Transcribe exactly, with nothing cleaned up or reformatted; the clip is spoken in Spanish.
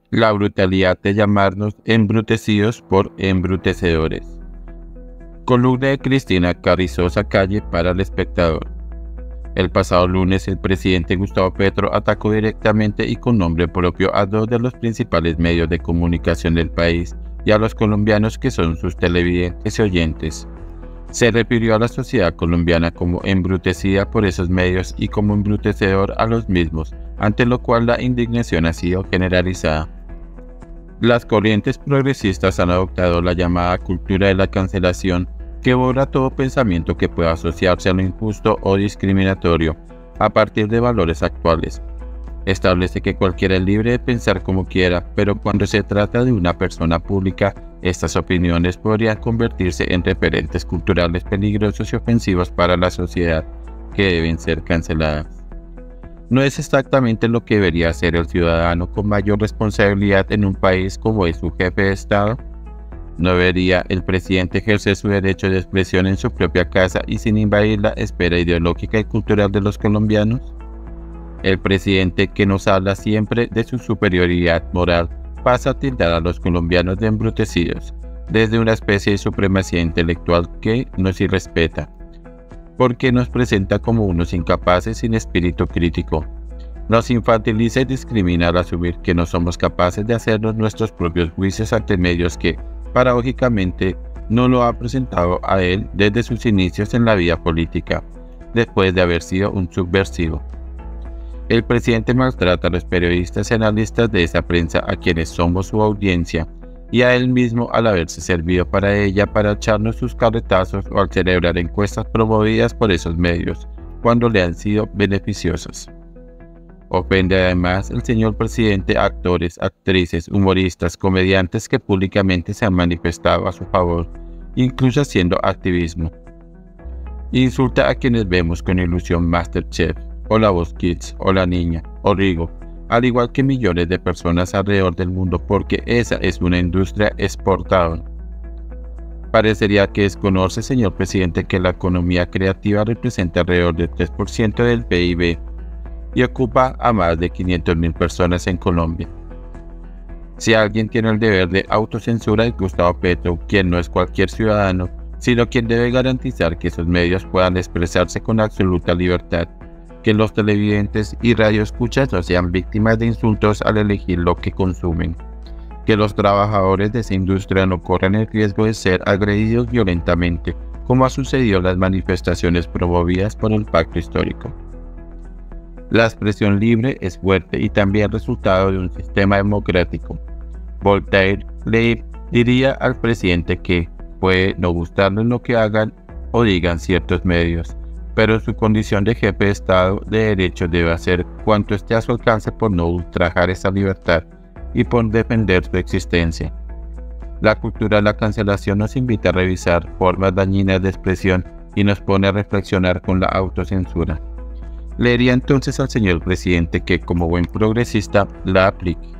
La brutalidad de llamarnos embrutecidos por embrutecedores. Columna de Cristina Carrizosa Calle para El Espectador. El pasado lunes, el presidente Gustavo Petro atacó directamente y con nombre propio a dos de los principales medios de comunicación del país y a los colombianos que son sus televidentes y oyentes. Se refirió a la sociedad colombiana como embrutecida por esos medios y como embrutecedor a los mismos, ante lo cual la indignación ha sido generalizada. Las corrientes progresistas han adoptado la llamada cultura de la cancelación, que borra todo pensamiento que pueda asociarse a lo injusto o discriminatorio, a partir de valores actuales. Establece que cualquiera es libre de pensar como quiera, pero cuando se trata de una persona pública, estas opiniones podrían convertirse en referentes culturales peligrosos y ofensivos para la sociedad, que deben ser canceladas. No es exactamente lo que debería hacer el ciudadano con mayor responsabilidad en un país como es su jefe de Estado. ¿No debería el presidente ejercer su derecho de expresión en su propia casa y sin invadir la esfera ideológica y cultural de los colombianos? El presidente, que nos habla siempre de su superioridad moral, pasa a tildar a los colombianos de embrutecidos, desde una especie de supremacía intelectual que nos irrespeta, porque nos presenta como unos incapaces sin espíritu crítico. Nos infantiliza y discrimina al asumir que no somos capaces de hacernos nuestros propios juicios ante medios que, paradójicamente, no lo ha presentado a él desde sus inicios en la vida política, después de haber sido un subversivo. El presidente maltrata a los periodistas y analistas de esa prensa a quienes somos su audiencia, y a él mismo al haberse servido para ella para echarnos sus carretazos o al celebrar encuestas promovidas por esos medios, cuando le han sido beneficiosas. Ofende además el señor presidente a actores, actrices, humoristas, comediantes que públicamente se han manifestado a su favor, incluso haciendo activismo. Insulta a quienes vemos con ilusión MasterChef, o La Voz Kids, o La Niña, o Rigo, al igual que millones de personas alrededor del mundo, porque esa es una industria exportadora. Parecería que desconoce, señor presidente, que la economía creativa representa alrededor del tres por ciento del P I B y ocupa a más de quinientas mil personas en Colombia. Si alguien tiene el deber de autocensura es Gustavo Petro, quien no es cualquier ciudadano, sino quien debe garantizar que esos medios puedan expresarse con absoluta libertad, que los televidentes y radioescuchas no sean víctimas de insultos al elegir lo que consumen, que los trabajadores de esa industria no corran el riesgo de ser agredidos violentamente, como ha sucedido en las manifestaciones promovidas por el Pacto Histórico. La expresión libre es fuerte y también resultado de un sistema democrático. Voltaire le diría al presidente que puede no gustarle lo que hagan o digan ciertos medios, pero en su condición de jefe de Estado de Derecho debe hacer cuanto esté a su alcance por no ultrajar esa libertad y por defender su existencia. La cultura de la cancelación nos invita a revisar formas dañinas de expresión y nos pone a reflexionar con la autocensura. Le diría entonces al señor presidente que, como buen progresista, la aplique.